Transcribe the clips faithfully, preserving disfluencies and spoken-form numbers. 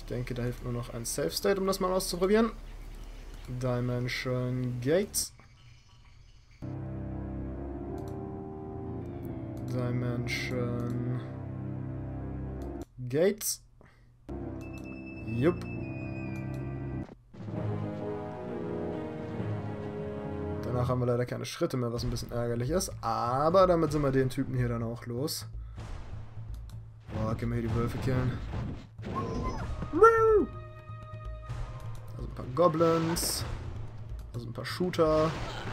Ich denke, da hilft nur noch ein Safe State, um das mal auszuprobieren. Dimension Gates. Dimension Gates. Jupp. Danach haben wir leider keine Schritte mehr, was ein bisschen ärgerlich ist. Aber damit sind wir den Typen hier dann auch los. Boah, können wir hier die Wölfe killen. Also ein paar Goblins. Also ein paar Shooter.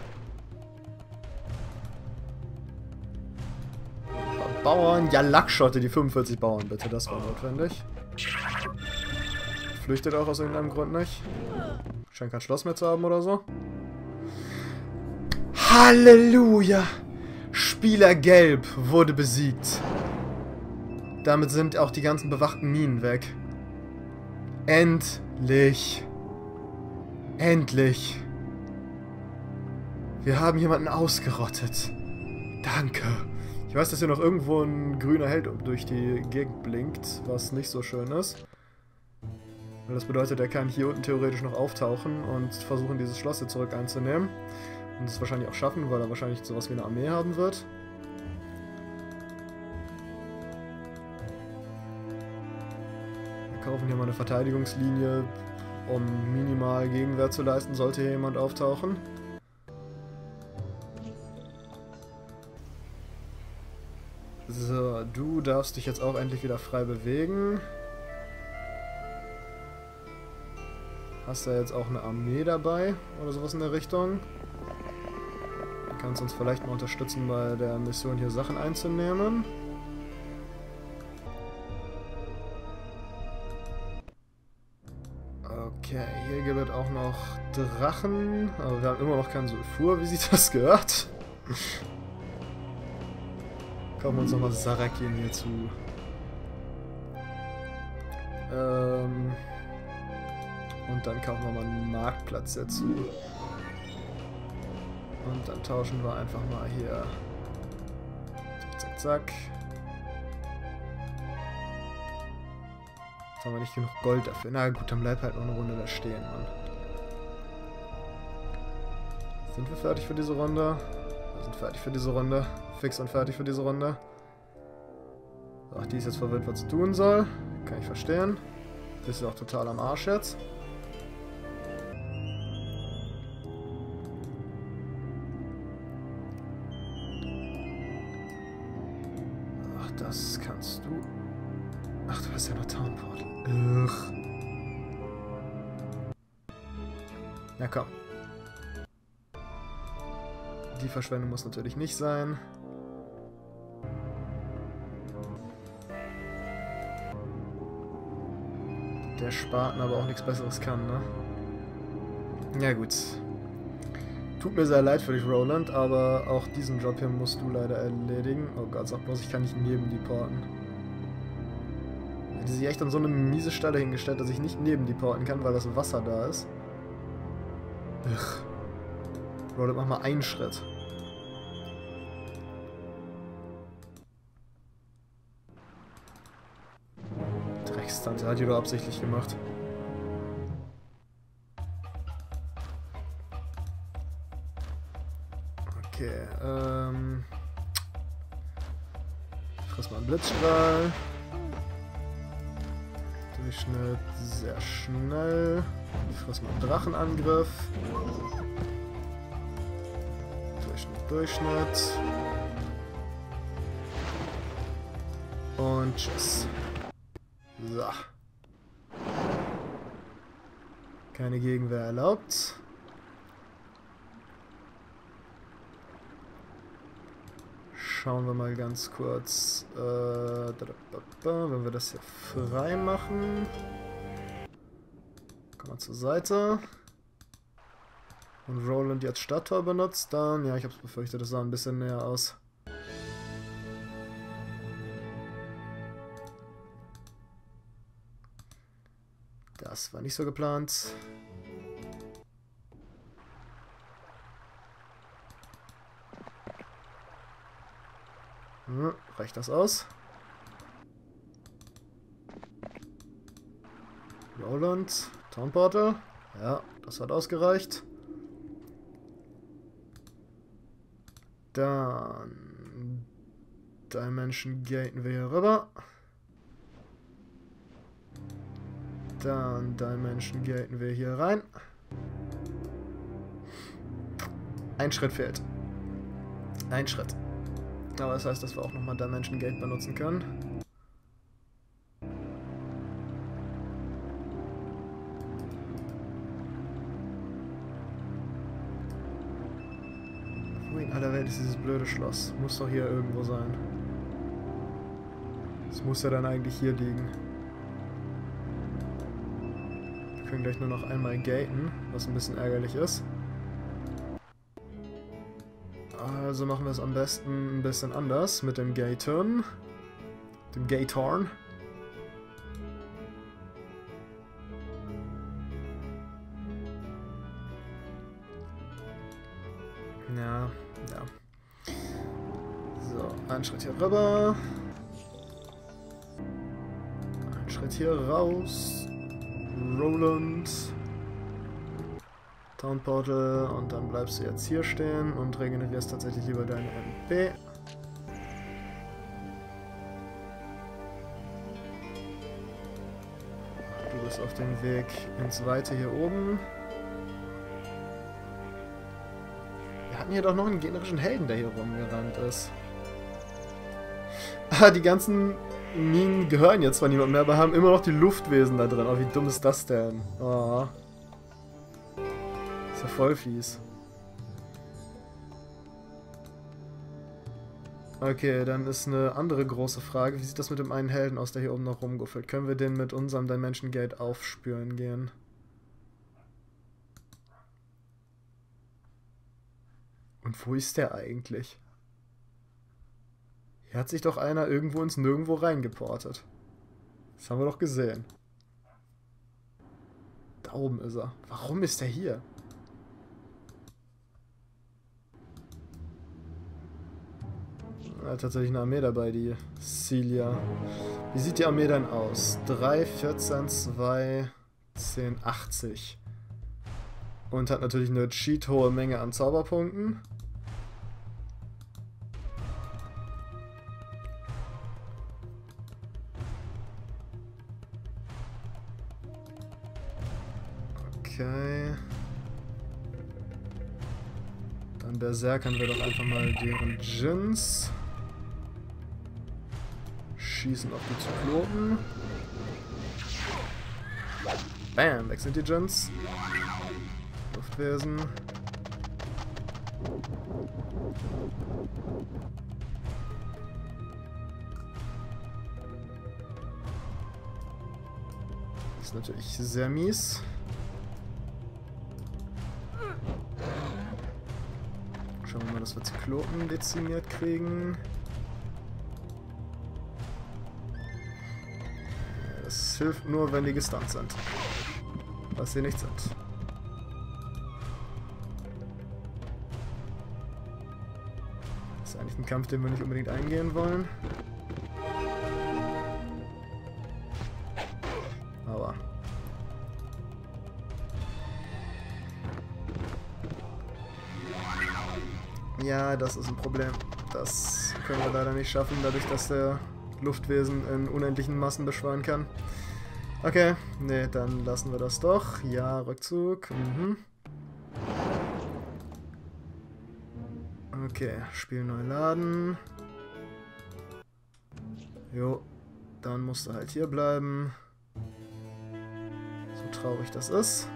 Ein paar Bauern. Ja, Lackschotte, die fünfundvierzig Bauern, bitte. Das war notwendig. Flüchtet auch aus irgendeinem Grund nicht. Scheint kein Schloss mehr zu haben oder so. Halleluja! Spieler Gelb wurde besiegt. Damit sind auch die ganzen bewachten Minen weg. Endlich. Endlich. Wir haben jemanden ausgerottet. Danke. Ich weiß, dass hier noch irgendwo ein grüner Held durch die Gegend blinkt, was nicht so schön ist. Weil das bedeutet, er kann hier unten theoretisch noch auftauchen und versuchen, dieses Schloss hier zurück einzunehmen. Und es wahrscheinlich auch schaffen, weil er wahrscheinlich sowas wie eine Armee haben wird. Wir kaufen hier mal eine Verteidigungslinie, um minimal Gegenwehr zu leisten, sollte hier jemand auftauchen. So, du darfst dich jetzt auch endlich wieder frei bewegen. Hast du jetzt auch eine Armee dabei oder sowas in der Richtung? Du kannst uns vielleicht mal unterstützen, bei der Mission hier Sachen einzunehmen. Okay, hier gibt es auch noch Drachen, aber wir haben immer noch keinen Sulfur, wie sich das gehört. Kaufen wir uns nochmal Sarakin hier zu. Ähm... Und dann kaufen wir mal einen Marktplatz dazu. Und dann tauschen wir einfach mal hier. Zack, zack, zack. Jetzt haben wir nicht genug Gold dafür. Na gut, dann bleibt halt noch eine Runde da stehen, Mann. Sind wir fertig für diese Runde? Wir sind fertig für diese Runde. Fix und fertig für diese Runde. Ach, die ist jetzt verwirrt, was sie tun soll. Kann ich verstehen. Das ist auch total am Arsch jetzt. Das kannst du... Ach, du hast ja noch Town Portal. Ugh. Ja, komm. Die Verschwendung muss natürlich nicht sein. Der Spaten aber auch nichts Besseres kann, ne? Ja, gut. Tut mir sehr leid für dich, Roland, aber auch diesen Job hier musst du leider erledigen. Oh Gott, sag bloß, ich kann nicht neben die porten. Hätte sich echt an so eine miese Stelle hingestellt, dass ich nicht neben die porten kann, weil das Wasser da ist. Ugh. Roland, mach mal einen Schritt. Dreckstante, hat die doch absichtlich gemacht. Okay, ähm... friss mal einen Blitzstrahl. Durchschnitt sehr schnell. Friss mal einen Drachenangriff. Durchschnitt, Durchschnitt. Und tschüss. So. Keine Gegenwehr erlaubt. Schauen wir mal ganz kurz, äh, wenn wir das hier frei machen. Kommen wir zur Seite. Und Roland jetzt Stadttor benutzt, dann, ja, ich hab's befürchtet, das sah ein bisschen näher aus. Das war nicht so geplant. Hm, reicht das aus? Roland, Town Portal. Ja, das hat ausgereicht. Dann Dimension gaten wir hier rüber. Dann Dimension gaten wir hier rein. Ein Schritt fehlt. Ein Schritt. Aber das heißt, dass wir auch nochmal Dimension Gate benutzen können. Wo in aller Welt ist dieses blöde Schloss? Muss doch hier irgendwo sein. Es muss ja dann eigentlich hier liegen. Wir können gleich nur noch einmal gaten, was ein bisschen ärgerlich ist. Also machen wir es am besten ein bisschen anders mit dem Gaten. Dem Gatorn. Ja, ja. So, einen Schritt hier rüber. Einen Schritt hier raus. Roland. Town Portal und dann bleibst du jetzt hier stehen und regenerierst tatsächlich lieber deine M P. Du bist auf dem Weg ins Weite hier oben. Wir hatten hier doch noch einen generischen Helden, der hier rumgerannt ist. Ah, die ganzen Minen gehören jetzt zwar niemand mehr, aber haben immer noch die Luftwesen da drin. Oh, wie dumm ist das denn? Oh. Ist ja voll fies. Okay, dann ist eine andere große Frage. Wie sieht das mit dem einen Helden aus, der hier oben noch rumguffelt? Können wir den mit unserem Dimension Gate aufspüren gehen? Und wo ist der eigentlich? Hier hat sich doch einer irgendwo ins Nirgendwo reingeportet. Das haben wir doch gesehen. Da oben ist er. Warum ist er hier? Er hat tatsächlich eine Armee dabei, die Celia. Wie sieht die Armee denn aus? drei, vierzehn, zwei, zehn, achtzig. Und hat natürlich eine cheat-hohe Menge an Zauberpunkten. Okay. Dann berserkern wir doch einfach mal deren Djinns. Schießen auf die Zyklopen. Bam, weg sind die Djinns. Luftwesen. Das ist natürlich sehr mies. Schauen wir mal, dass wir Zyklopen dezimiert kriegen. Das hilft nur, wenn die gestunt sind. Was sie nicht sind. Das ist eigentlich ein Kampf, den wir nicht unbedingt eingehen wollen. Aber... ja, das ist ein Problem. Das können wir leider nicht schaffen, dadurch, dass der Luftwesen in unendlichen Massen beschwören kann. Okay, nee, dann lassen wir das doch. Ja, Rückzug. Mhm. Okay, Spiel neu laden. Jo, dann musst du halt hier bleiben. So traurig das ist.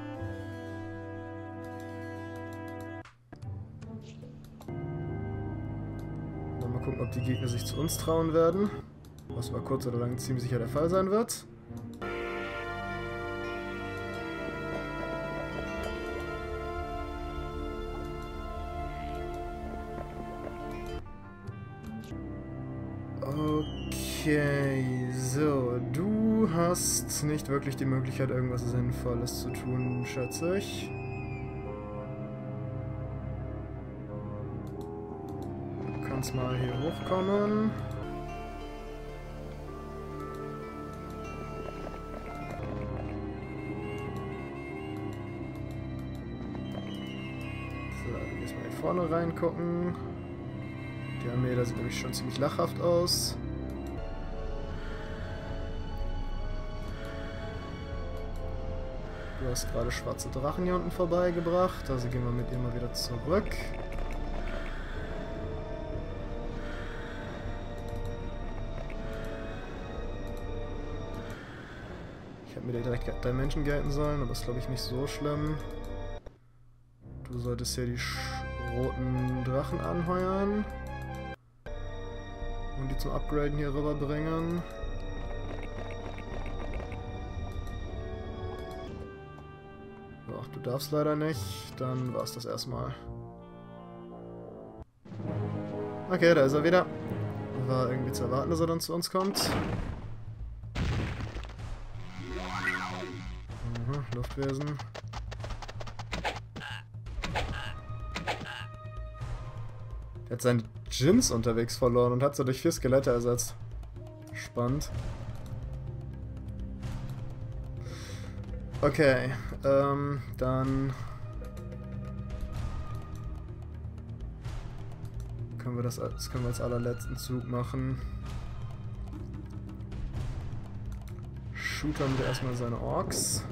Dann mal gucken, ob die Gegner sich zu uns trauen werden. Was über kurz oder lang ziemlich sicher der Fall sein wird. Okay, so, du hast nicht wirklich die Möglichkeit, irgendwas Sinnvolles zu tun, schätze ich. Du kannst mal hier hochkommen. vorne reingucken. Die Armee, da sieht nämlich schon ziemlich lachhaft aus. Du hast gerade schwarze Drachen hier unten vorbeigebracht, also gehen wir mit ihr mal wieder zurück. Ich hätte mir direkt Dimension gelten sollen, aber ist glaube ich nicht so schlimm. Du solltest hier die roten Drachen anheuern und die zum Upgraden hier rüberbringen. Ach, du darfst leider nicht, dann war's das erstmal. Okay, da ist er wieder. War irgendwie zu erwarten, dass er dann zu uns kommt. Aha, Luftwesen. Er hat seine Djinns unterwegs verloren und hat sie durch vier Skelette ersetzt. Spannend. Okay, ähm, dann können wir das, das können wir als allerletzten Zug machen. Shootern wir erstmal seine Orks.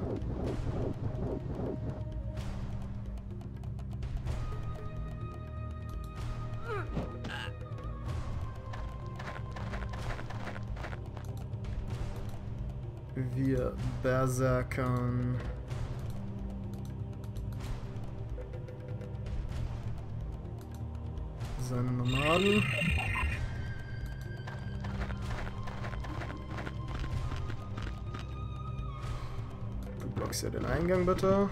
Wir Berserkern seine Nomaden. Du blockst ja den Eingang bitte.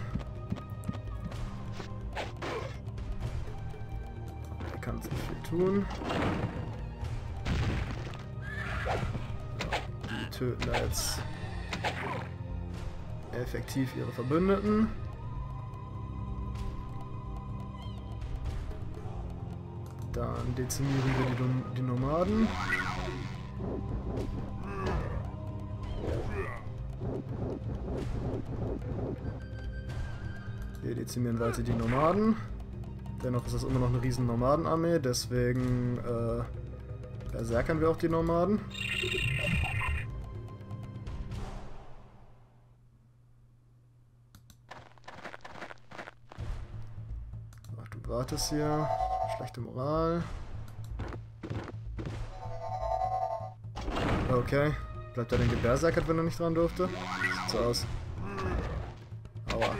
Der kann nicht viel tun. Die töten da jetzt effektiv ihre Verbündeten. Dann dezimieren wir die, die Nomaden. Wir dezimieren weiter die Nomaden. Dennoch ist das immer noch eine riesen Nomadenarmee, deswegen äh, berserkern wir auch die Nomaden. Wartest hier. Schlechte Moral. Okay. Bleibt er denn geberserkert, wenn er nicht dran durfte? Sieht so aus. Aua.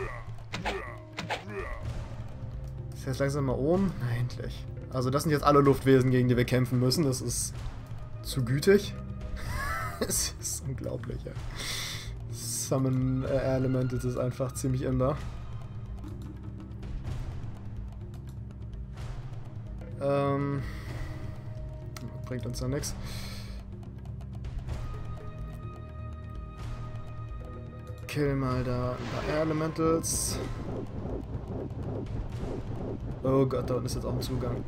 Ist jetzt langsam mal oben? Na, endlich. Also das sind jetzt alle Luftwesen, gegen die wir kämpfen müssen. Das ist zu gütig. Es ist unglaublich, ja. Summon Elementals ist einfach ziemlich imbar. Ähm, bringt uns ja nichts. Kill mal da ein paar Air Elementals. Oh Gott, da unten ist jetzt auch ein Zugang.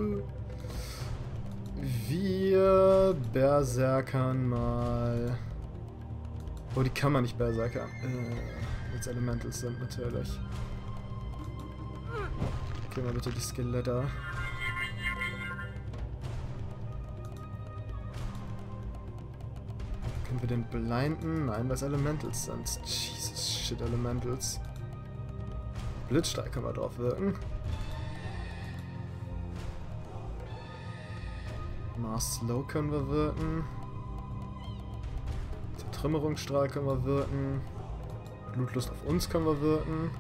Wir berserkern mal. Oh, die kann man nicht berserkern. Äh, jetzt Elementals sind natürlich. Kill mal bitte die Skelette. Können wir den blinden? Nein, was Elementals sind. Jesus, shit, Elementals. Blitzstrahl können wir drauf wirken. Mars Slow können wir wirken. Zertrümmerungsstrahl können wir wirken. Blutlust auf uns können wir wirken.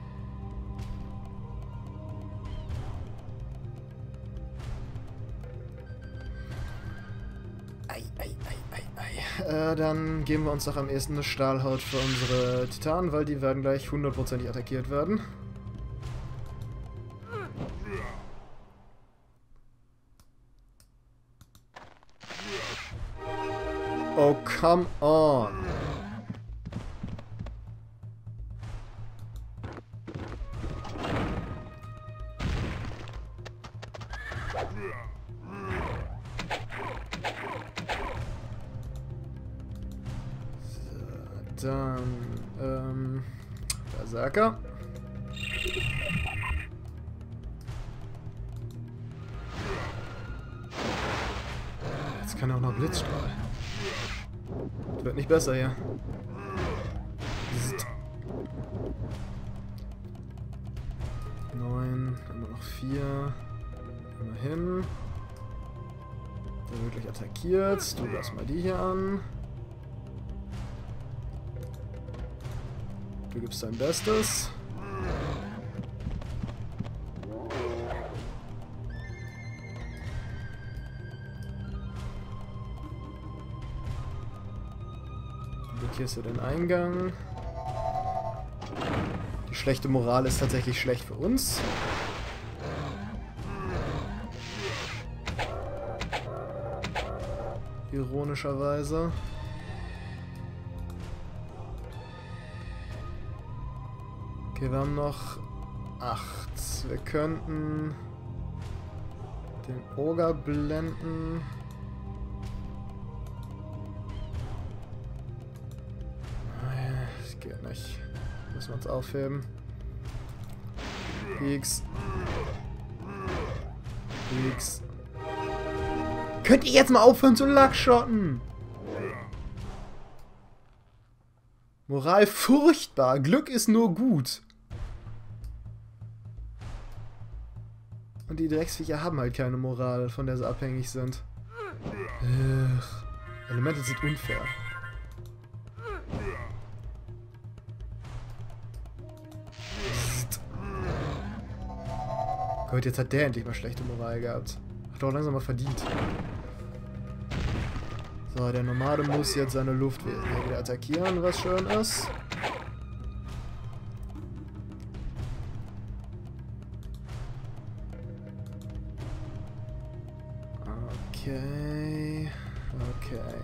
Äh, dann geben wir uns doch am ehesten eine Stahlhaut für unsere Titanen, weil die werden gleich hundertprozentig attackiert werden. Oh, come on! Dann, ähm, Berserker. kann ja auch noch Blitzstrahl. Das wird nicht besser hier. neun, immer noch vier. Immerhin. Der wirklich attackiert. Du lass mal die hier an. Du gibst dein Bestes. Blockierst du den Eingang. Die schlechte Moral ist tatsächlich schlecht für uns. Ironischerweise. Okay, wir haben noch acht. Wir könnten den Ogre blenden. Das geht nicht. Müssen wir uns aufheben. X. X. Könnt ihr jetzt mal aufhören zu Lackschotten? Moral furchtbar. Glück ist nur gut. Und die Drecksviecher haben halt keine Moral, von der sie abhängig sind. Ugh. Elemente sind unfair. Gott, jetzt hat der endlich mal schlechte Moral gehabt. Hat doch langsam mal verdient. So, der Nomade muss jetzt seine Luftwesen hier wieder attackieren, was schön ist. Okay. Okay.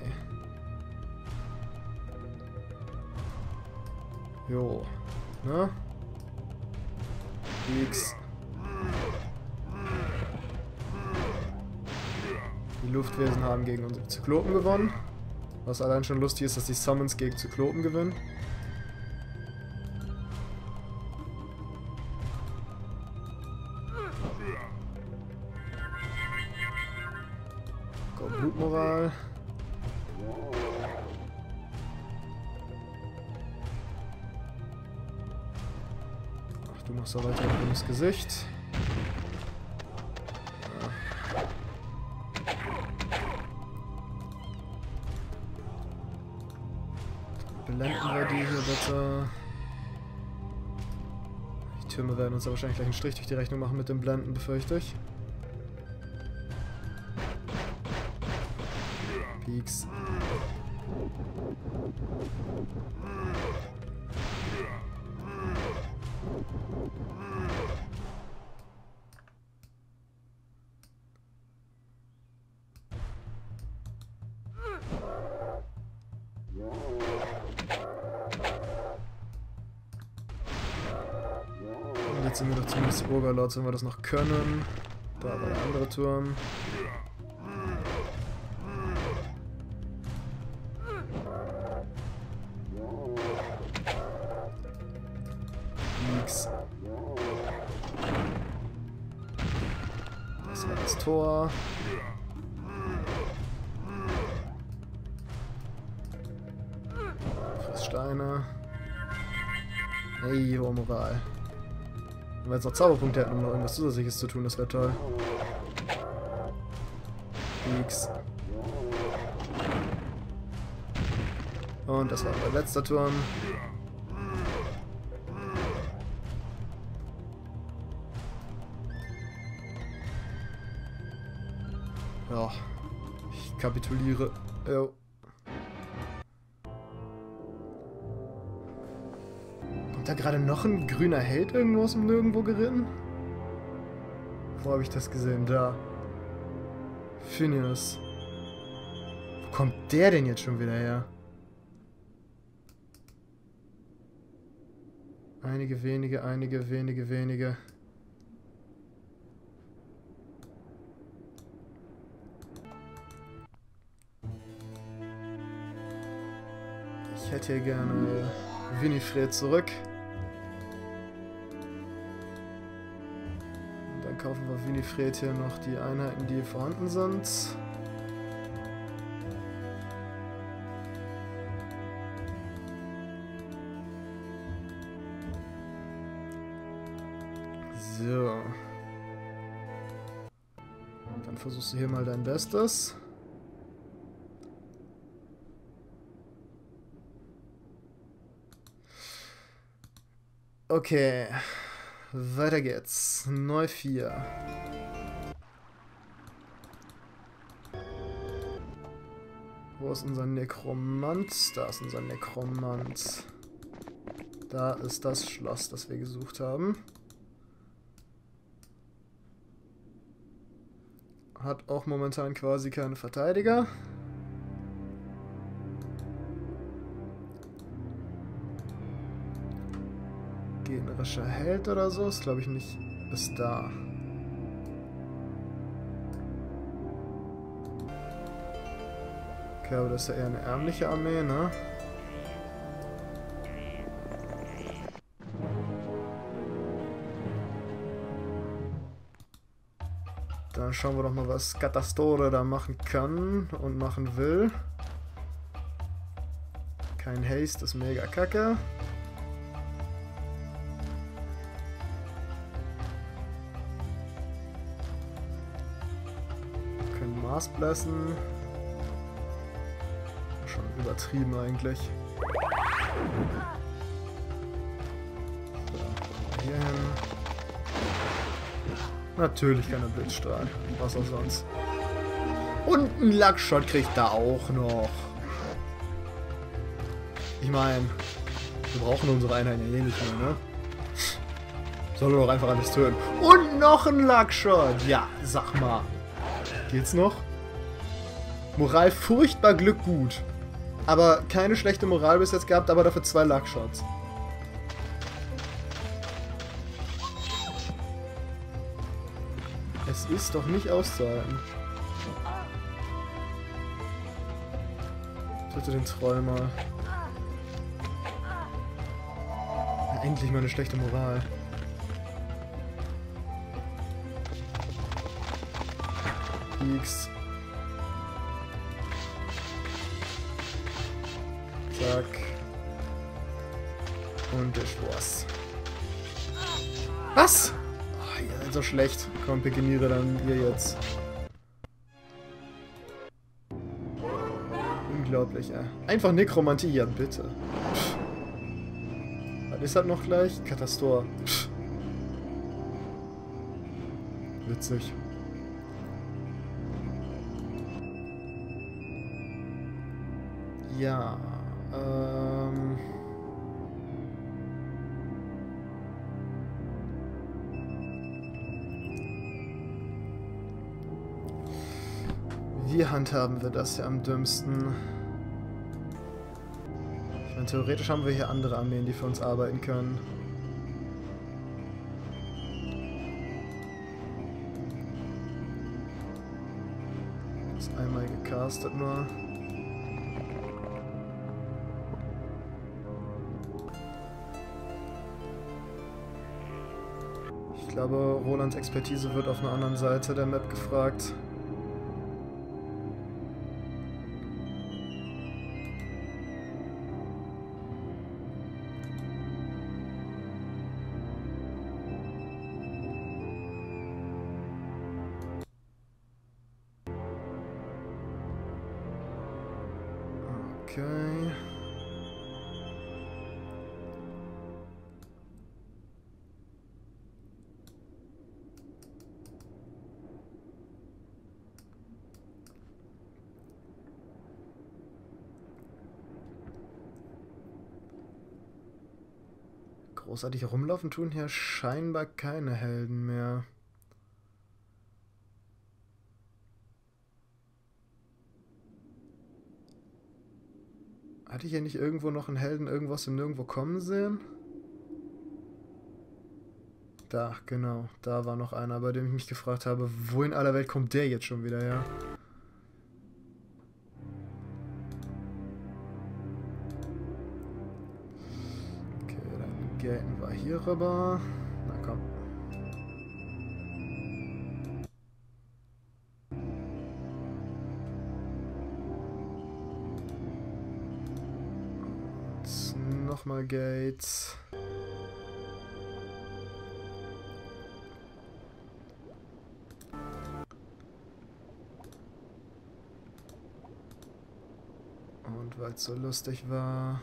Jo. Ne? X. Die Luftwesen haben gegen unsere Zyklopen gewonnen. Was allein schon lustig ist, dass die Summons gegen Zyklopen gewinnen. Go, Blutmoral. Ach, du machst auch weiter ein dummes Gesicht. Blenden wir die hier bitte. Die Türme werden uns ja wahrscheinlich gleich einen Strich durch die Rechnung machen mit dem Blenden, befürchte ich. Peaks. Jetzt sind wir doch zumindest Overlords, wenn wir das noch können. Da war der andere Turm. Nix. Das war das Tor. Friss Steine. Hey, hohe Moral. Wenn wir jetzt noch Zauberpunkte hätten, um noch irgendwas Zusätzliches zu tun, das wäre toll. X. Und das war unser letzter Turm. Ja, ich kapituliere. Jo. Da gerade noch ein grüner Held irgendwo aus dem Nirgendwo geritten? Wo habe ich das gesehen? Da. Phineas. Wo kommt der denn jetzt schon wieder her? Einige wenige, einige wenige, wenige. Ich hätte hier gerne Winifred zurück. Kaufen wir Winifred hier noch die Einheiten, die vorhanden sind. So. Dann versuchst du hier mal dein Bestes. Okay. Weiter geht's. Neu vier. Wo ist unser Nekromant? Da ist unser Nekromant. Da ist das Schloss, das wir gesucht haben. Hat auch momentan quasi keine Verteidiger. Generischer Held oder so, ist glaube ich nicht, ist da. Okay, aber das ist ja eher eine ärmliche Armee, ne? Dann schauen wir doch mal, was Katastore da machen kann und machen will. Kein Haste ist mega kacke. Können Mars blassen. Schon übertrieben eigentlich. So, hier hin. Natürlich kann er Blitzstrahl. Was auch sonst. Und ein Luckshot kriegt er auch noch. Ich meine, wir brauchen unsere Einheiten ja eh nicht mehr, ne? Soll er doch einfach alles töten. Und noch ein Luckshot. Ja, sag mal. Geht's noch? Moral furchtbar, Glück gut. Aber keine schlechte Moral bis jetzt gehabt, aber dafür zwei Luckshots. Es ist doch nicht auszuhalten. Bitte den Troll mal. Ja, endlich mal eine schlechte Moral. X. Zack. Und der Schwarz. Was? Oh, ihr seid so schlecht. Komm, Pikiniere dann ihr jetzt. Unglaublich, ey. Einfach Nekromantie, ja bitte. Pff. Was ist das noch gleich? Katastrophe. Pff. Witzig. Ja, ähm... wie handhaben wir das hier am dümmsten? Ich meine, theoretisch haben wir hier andere Armeen, die für uns arbeiten können. Das ist einmal gecastet nur. Ich glaube, Rolands Expertise wird auf einer anderen Seite der Map gefragt. Okay. Großartig rumlaufen tun hier scheinbar keine Helden mehr. Hatte ich hier nicht irgendwo noch einen Helden irgendwas im Nirgendwo kommen sehen? Da, genau. Da war noch einer, bei dem ich mich gefragt habe, wo in aller Welt kommt der jetzt schon wieder her? Okay, dann gaten wir hier rüber. Na komm. Nochmal Gates. weil es so lustig war.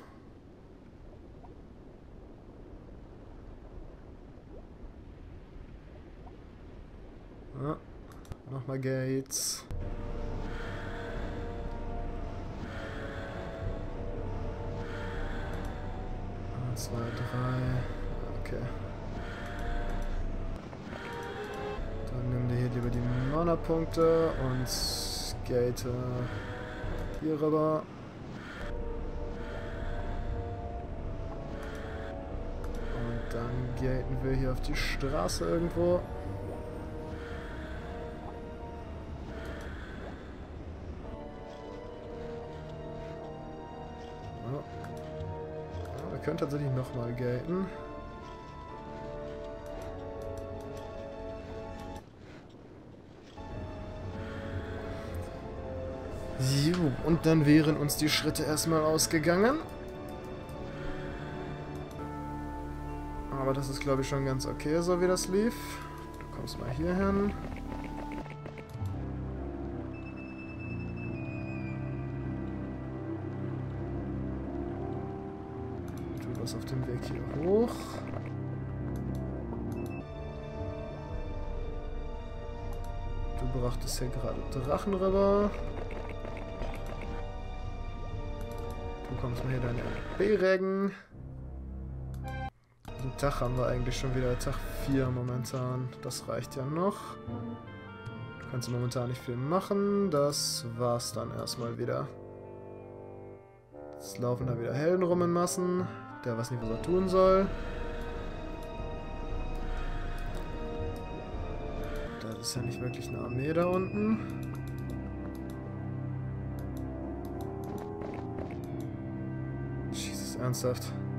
Ja, nochmal Gates. eins, zwei, drei. Okay. Dann nimm dir hier lieber die Mana-Punkte und skate hier rüber. Und dann gaten wir hier auf die Straße irgendwo. Ja, wir können tatsächlich nochmal gaten. Jo, und dann wären uns die Schritte erstmal ausgegangen. Aber das ist, glaube ich, schon ganz okay, so wie das lief. Du kommst mal hier hin. Du warst auf dem Weg hier hoch. Du brachtest hier gerade Drachen rüber. Du kommst mal hier deine B-Regen. Den Tag haben wir eigentlich schon wieder. Tag vier momentan. Das reicht ja noch. Du kannst momentan nicht viel machen. Das war's dann erstmal wieder. Jetzt laufen da wieder Helden rum in Massen. Der weiß nicht, was er tun soll. Das ist ja nicht wirklich eine Armee da unten. Jesus, ernsthaft.